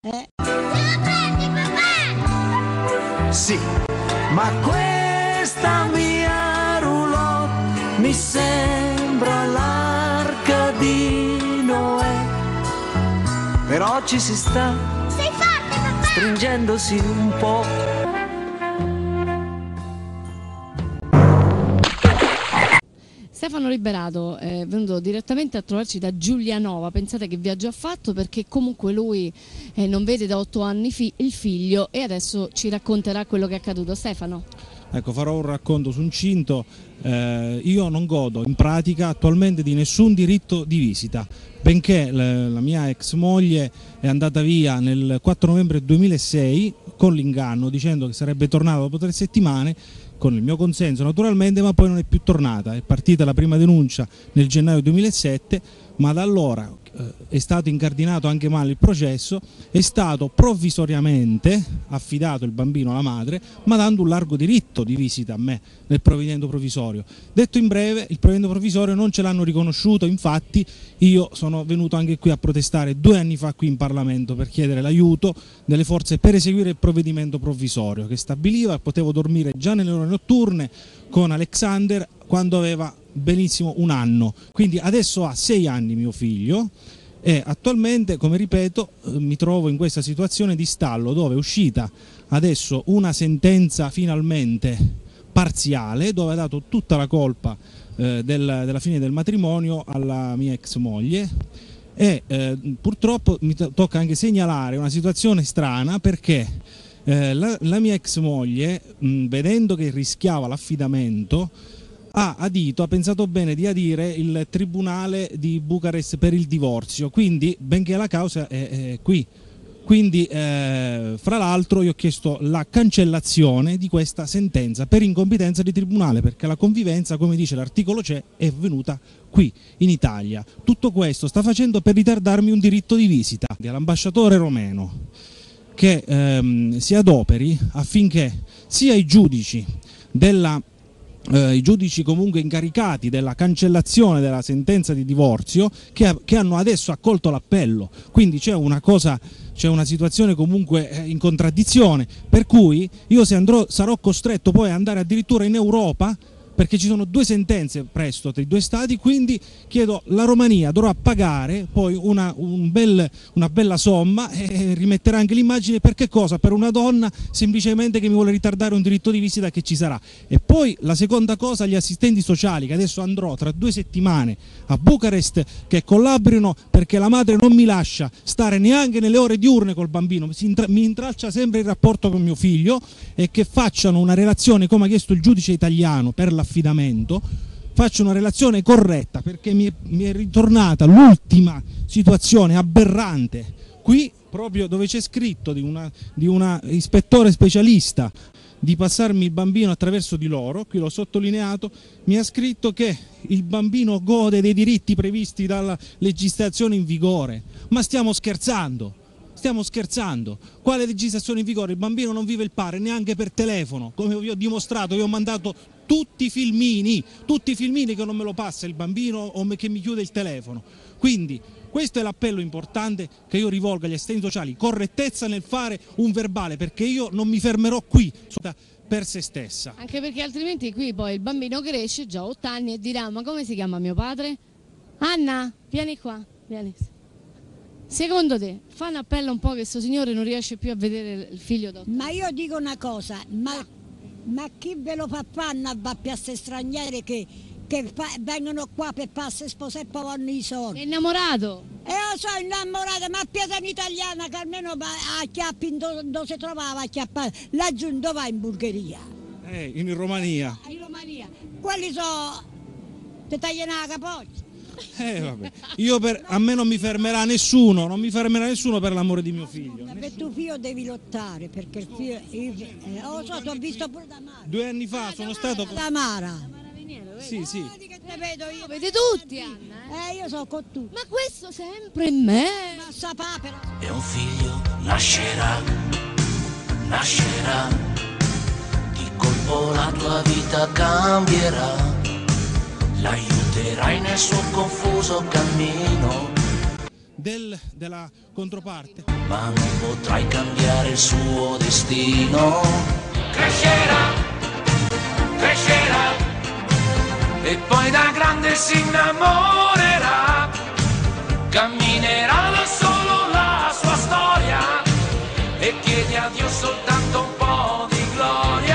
La prendi, papà! Sì, ma questa mia roulotte mi sembra l'arca di Noè. Però ci si sta Sei forte, papà! stringendosi un po'. Stefano Liberato è venuto direttamente a trovarci da Giulianova. Pensate che viaggio ha fatto, perché comunque lui non vede da 8 anni il figlio, e adesso ci racconterà quello che è accaduto. Stefano. Ecco, farò un racconto succinto. Io non godo in pratica attualmente di nessun diritto di visita, benché la mia ex moglie è andata via nel 4 novembre 2006 con l'inganno, dicendo che sarebbe tornata dopo 3 settimane, con il mio consenso naturalmente, ma poi non è più tornata. È partita la prima denuncia nel gennaio 2007, ma da allora è stato incardinato anche male il processo, è stato provvisoriamente affidato il bambino alla madre, ma dando un largo diritto di visita a me nel provvedimento provvisorio. Detto in breve, il provvedimento provvisorio non ce l'hanno riconosciuto, infatti io sono venuto anche qui a protestare 2 anni fa qui in Parlamento per chiedere l'aiuto delle forze per eseguire il provvedimento provvisorio che stabiliva che potevo dormire già nelle ore notturne con Alexander quando aveva benissimo 1 anno, quindi adesso ha 6 anni mio figlio, e attualmente, come ripeto, mi trovo in questa situazione di stallo, dove è uscita adesso una sentenza finalmente parziale, dove ha dato tutta la colpa della fine del matrimonio alla mia ex moglie, e purtroppo mi tocca anche segnalare una situazione strana, perché la mia ex moglie, vedendo che rischiava l'affidamento, ha pensato bene di adire il tribunale di Bucarest per il divorzio, quindi benché la causa è qui. Quindi fra l'altro io ho chiesto la cancellazione di questa sentenza per incompetenza di tribunale, perché la convivenza, come dice l'articolo C, è venuta qui in Italia. Tutto questo sta facendo per ritardarmi un diritto di visita. All'ambasciatore romeno che si adoperi affinché sia i giudici comunque incaricati della cancellazione della sentenza di divorzio, che hanno adesso accolto l'appello, quindi c'è una situazione comunque in contraddizione, per cui io sarò costretto poi ad andare addirittura in Europa, perché ci sono 2 sentenze presto tra i 2 stati, quindi chiedo, la Romania dovrà pagare poi una bella somma, e rimetterà anche l'immagine. Per che cosa? Per una donna semplicemente che mi vuole ritardare un diritto di visita che ci sarà. E poi la seconda cosa, gli assistenti sociali, che adesso andrò tra 2 settimane a Bucarest, che collaborino, perché la madre non mi lascia stare neanche nelle ore diurne col bambino, mi intralcia sempre il rapporto con mio figlio, e che facciano una relazione come ha chiesto il giudice italiano per l'affidamento, faccio una relazione corretta, perché mi è ritornata l'ultima situazione aberrante qui, proprio dove c'è scritto di una ispettore specialista di passarmi il bambino attraverso di loro. Qui l'ho sottolineato, mi ha scritto che il bambino gode dei diritti previsti dalla legislazione in vigore. Ma stiamo scherzando? Stiamo scherzando? Quale legislazione in vigore? Il bambino non vive il padre neanche per telefono, come vi ho dimostrato. Io ho mandato tutti i filmini che non me lo passa il bambino, o che mi chiude il telefono. Quindi questo è l'appello importante che io rivolgo agli assistenti sociali: correttezza nel fare un verbale, perché io non mi fermerò qui per se stessa. Anche perché altrimenti qui poi il bambino cresce, già 8 anni, e dirà: ma come si chiama mio padre? Anna, vieni qua, vieni. Secondo te, fa un appello un po' che questo signore non riesce più a vedere il figlio d'8 anni? Ma io dico una cosa, ma chi ve lo fa fare a piazze straniere che vengono qua per passare sposare e poi vanno i soldi? È innamorato? Io sono innamorata, ma piazza in italiana che almeno a chiappi dove si trovava a chiappare, laggiù dove va in Bulgaria? In Romania. In Romania. Quelli sono, ti tagliano la capoccia. Vabbè. A me non mi fermerà nessuno, per l'amore di mio figlio. Ma per tuo figlio devi lottare, perché il figlio, lo so, ti ho visto pure da Mara. 2 anni fa sono stato da Mara. Sì. Che te vedo io. Vede tutti, Anna. Io sono con tu. Ma questo sempre in me. Ma sa papera. E un figlio nascerà, di colpo la tua vita cambierà, l'aiuterai nel suo confuso cammino. della controparte. Ma non potrai cambiare il suo destino. Crescerà, crescerà, e poi da grande si innamorerà. Camminerà da solo la sua storia e chiede a Dio soltanto un po' di gloria.